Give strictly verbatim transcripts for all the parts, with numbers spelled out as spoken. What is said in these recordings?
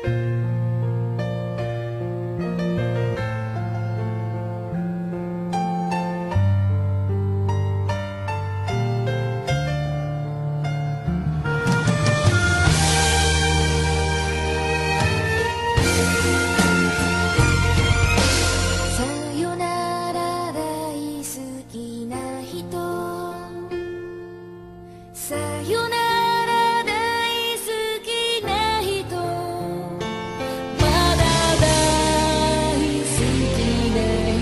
さよなら大好きな人、まだ大好きな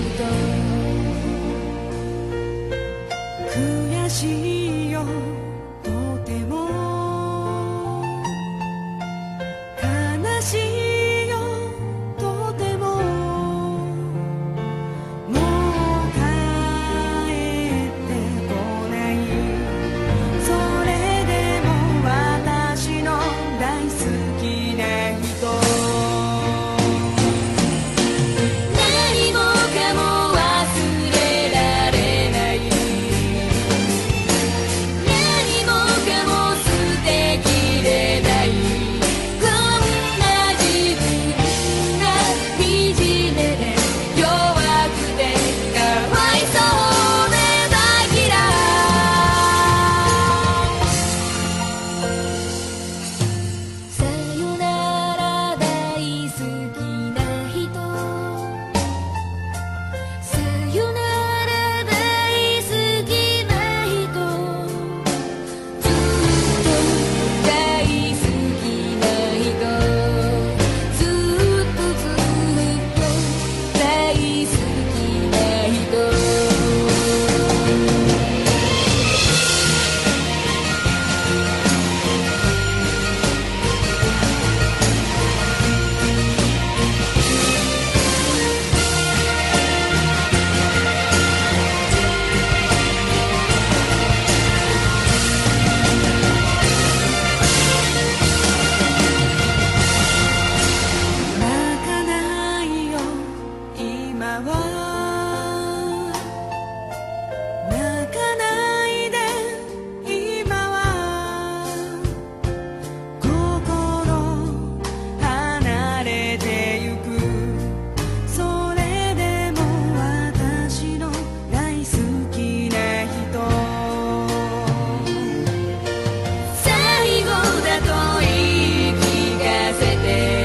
人、 悔しいよとても悲しいよとてももう帰ってこないそれでも私の大好きな人何もかも忘れられない何もかも捨てきれないこんな自分が惨めで弱くてかわいそうで大嫌いさよなら大好きな人さよなら大好きな人ずっと大好きな人ずっとずっと大好きな人泣かないよ今は泣かないで今は心離れてゆくそれでも私の大好きな人最後だと言い聞かせて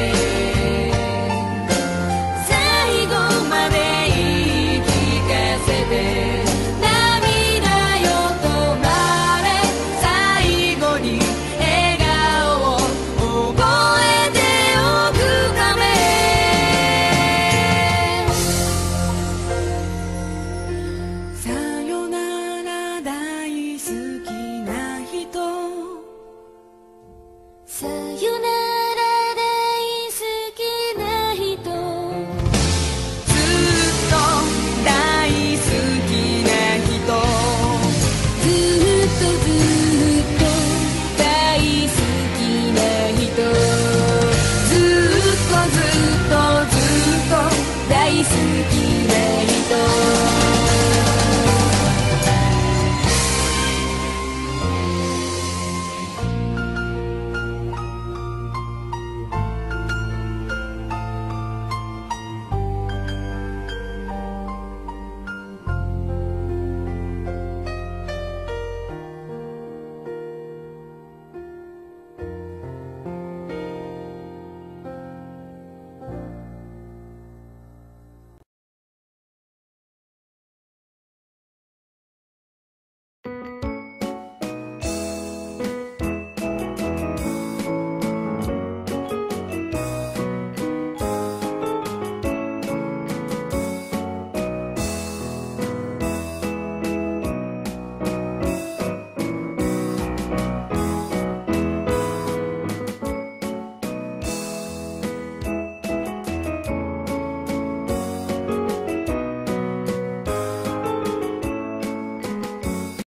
最後まで言い聞かせて涙よ止まれ最後に笑顔を覚えておくためさよなら大好きな人さよなら